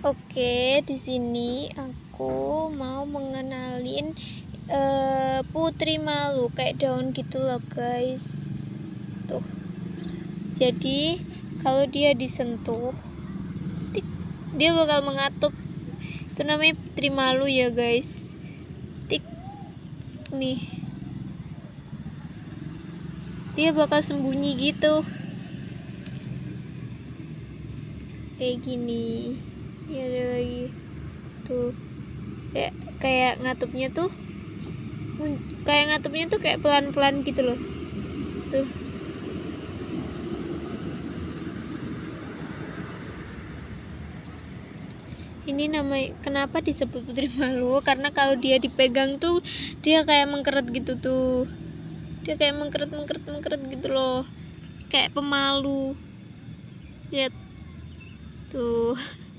Oke, di sini aku mau mengenalin putri malu kayak daun gitu loh, guys. Tuh. Jadi, kalau dia disentuh, dia bakal mengatup. Itu namanya putri malu ya, guys. Tik nih. Dia bakal sembunyi gitu. Kayak gini. Ini ada lagi. Tuh. Kayak ngatupnya tuh kayak pelan-pelan gitu loh. Tuh. Ini namanya kenapa disebut putri malu? Karena kalau dia dipegang tuh dia kayak mengkeret gitu tuh. Dia kayak mengkeret gitu loh. Kayak pemalu. Lihat. Tuh.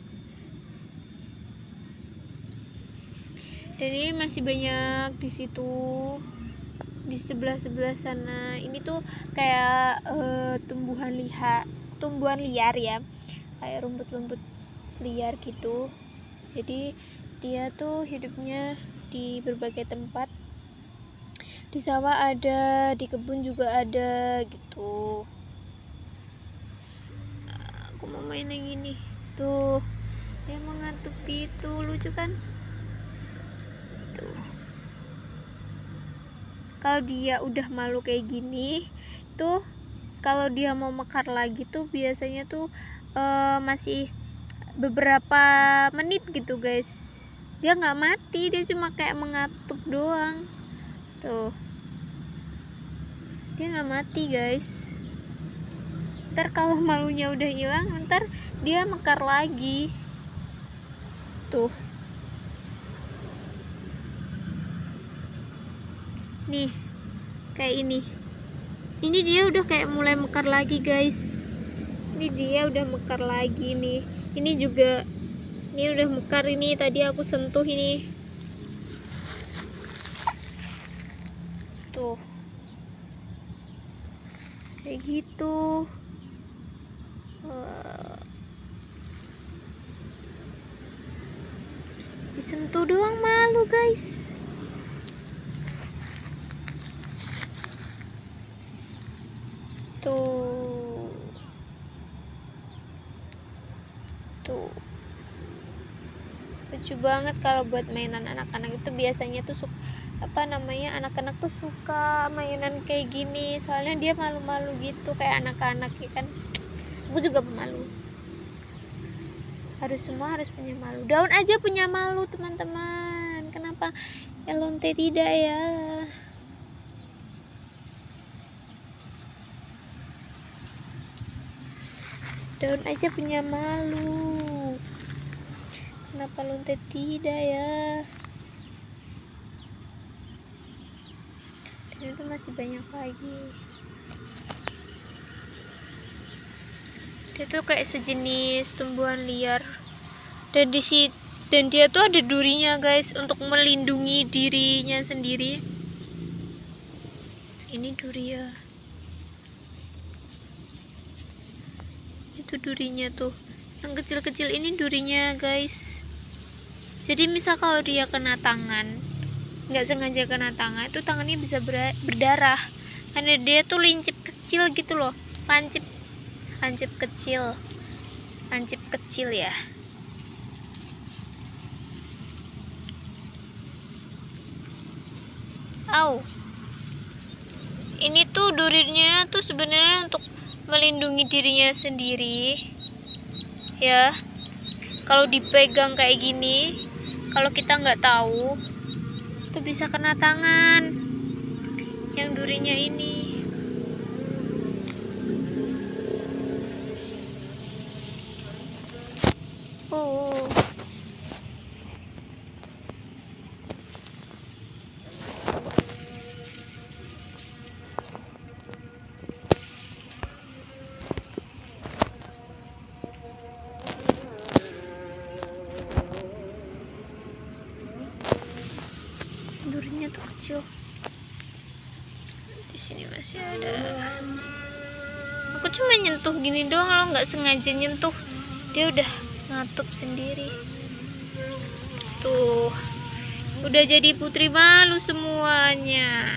Dan ini masih banyak di situ. Di sebelah sana. Ini tuh kayak tumbuhan liar ya. Kayak rumput-rumput liar gitu. Jadi dia tuh hidupnya di berbagai tempat. Di sawah ada, di kebun juga ada gitu. Aku mau main yang ini. Tuh. Dia mengantuk gitu, lucu kan? Tuh. Kalau dia udah malu kayak gini, tuh kalau dia mau mekar lagi tuh biasanya tuh masih beberapa menit gitu, guys. Dia nggak mati, dia cuma kayak mengatup doang. Tuh. Dia nggak mati, guys. Ntar kalau malunya udah hilang, ntar dia mekar lagi. Tuh. Nih, kayak ini. Ini dia udah kayak mulai mekar lagi, guys. Ini dia udah mekar lagi nih. Ini juga, ini udah mekar ini. Tadi aku sentuh ini. Tuh. Kayak gitu. Disentuh doang malu, guys. Tuh. Lucu banget kalau buat mainan anak-anak itu biasanya tuh anak-anak tuh suka mainan kayak gini, soalnya dia malu-malu gitu kayak anak-anak ya kan. Aku juga pemalu. Semua harus punya malu. Daun aja punya malu, teman-teman. Kenapa Elonte tidak ya? Daun aja punya malu. Kenapa lonte tidak ya? Dan itu masih banyak lagi. Dia tuh kayak sejenis tumbuhan liar. Dan dia tuh ada durinya, guys, untuk melindungi dirinya sendiri. Ini duri ya. Itu durinya tuh. Yang kecil-kecil ini durinya, guys. Jadi misal kalau dia kena tangan, nggak sengaja kena tangan, itu tangannya bisa berdarah. Karena dia tuh lincip kecil gitu loh. Lancip kecil ya. Ini tuh durinya tuh sebenarnya untuk melindungi dirinya sendiri ya. Kalau dipegang kayak gini, kalau kita nggak tahu, tuh bisa kena tangan yang durinya ini. Durinya tuh kecil. Di sini masih ada. Aku cuma nyentuh gini doang, lo nggak sengaja nyentuh, dia udah ngatup sendiri. Tuh, udah jadi putri malu semuanya.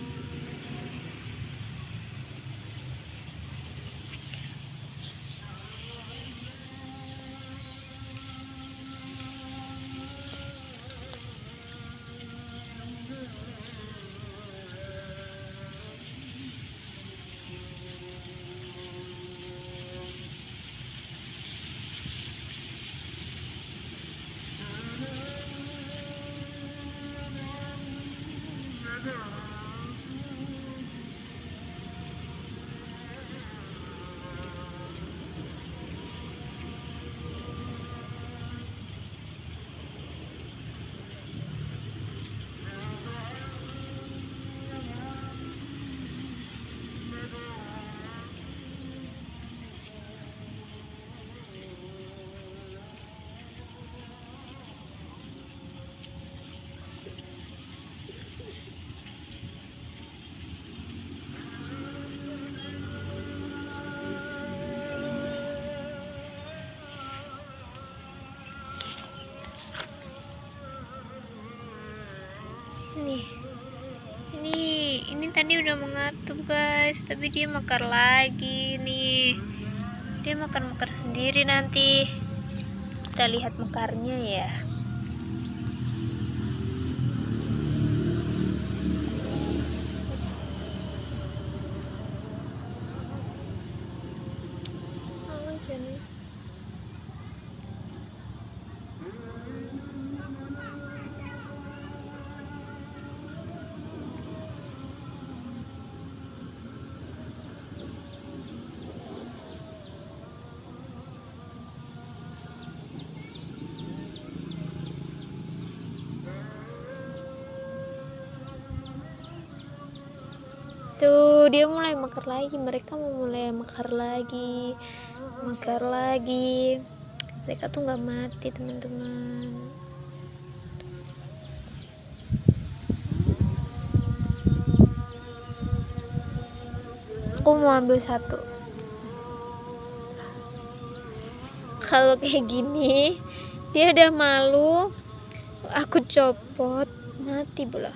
Ini tadi udah mengatup guys, tapi dia mekar lagi nih. Dia mekar sendiri nanti. Kita lihat mekarnya ya. Tuh, dia mulai mekar lagi. Mereka mau mulai mekar lagi. Mereka tuh nggak mati, teman-teman. Aku mau ambil satu. Kalau kayak gini, dia udah malu. Aku copot, mati pula.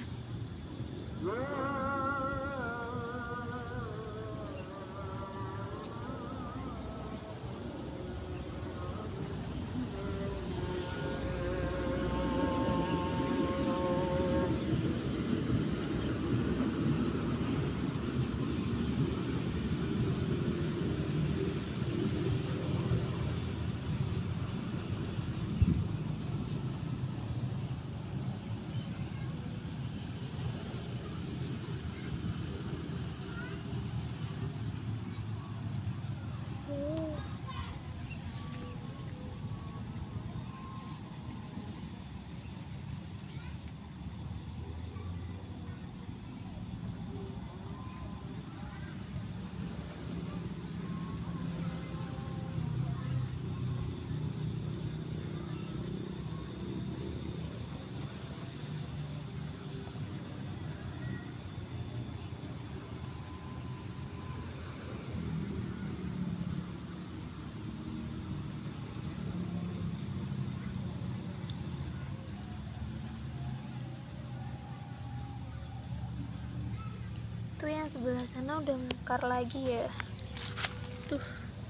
Tuh yang sebelah sana udah mekar lagi ya. Tuh,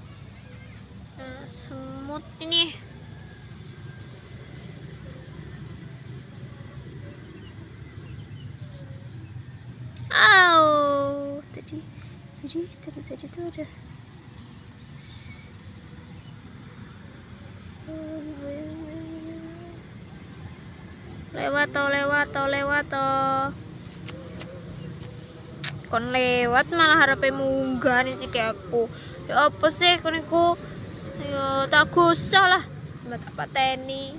semut ini. Tadi tuh udah. Lewat toh. Kon lewat malah harape munggah nih sih kayak aku. Ya apa sih kon iku? Ya tak gusah lah. Mbak tak pateni.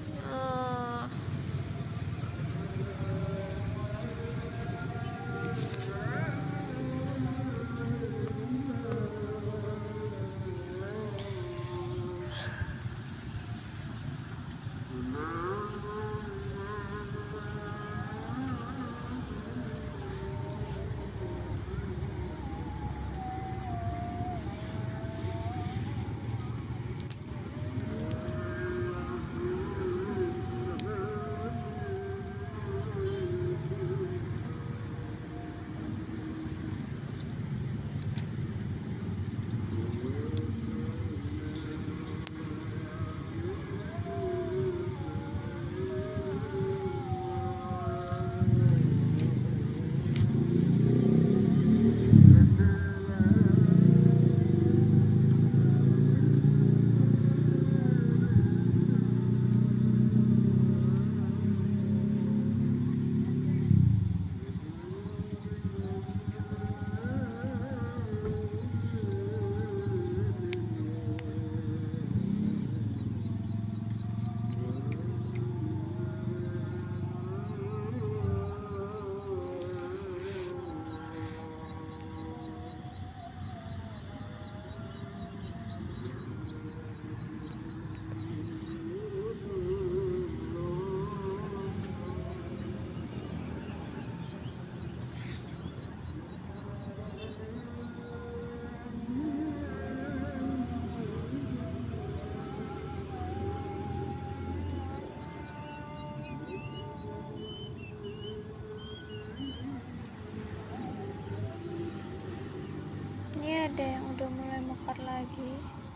lagi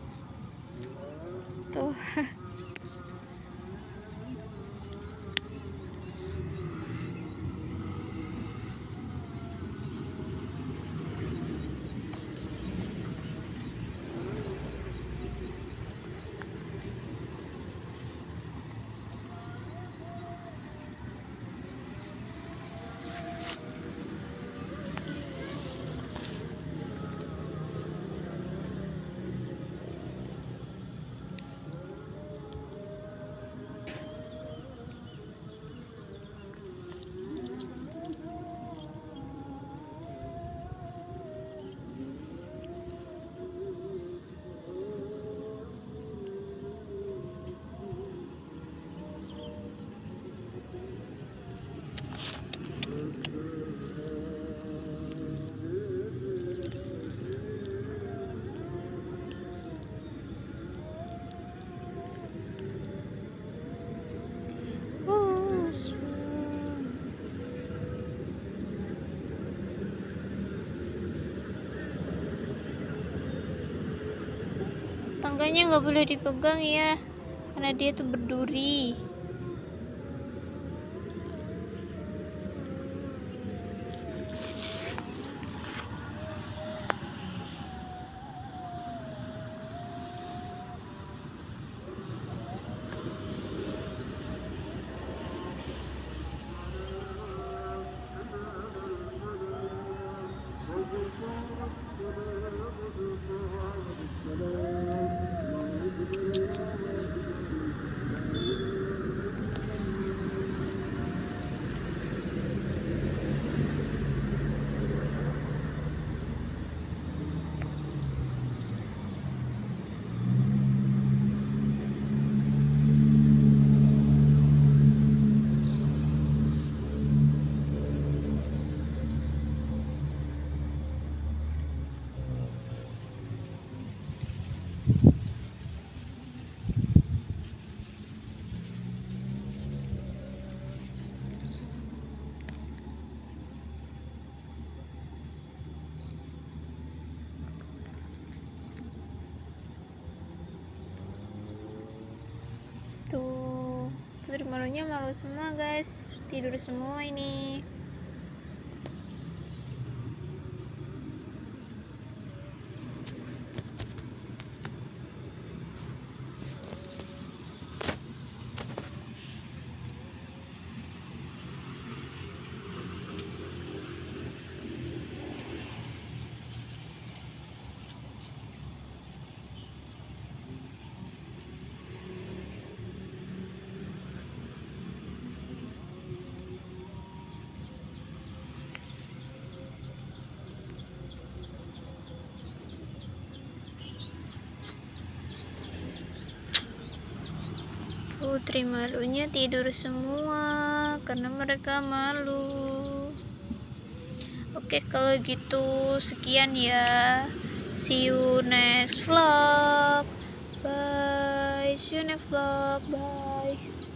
tuh. Tangganya nggak boleh dipegang ya, karena dia tuh berduri. Tuh, putri malunya malu semua guys, tidur semua ini. Putri malunya tidur semua karena mereka malu. Oke, kalau gitu sekian ya. See you next vlog. Bye. See you next vlog. Bye.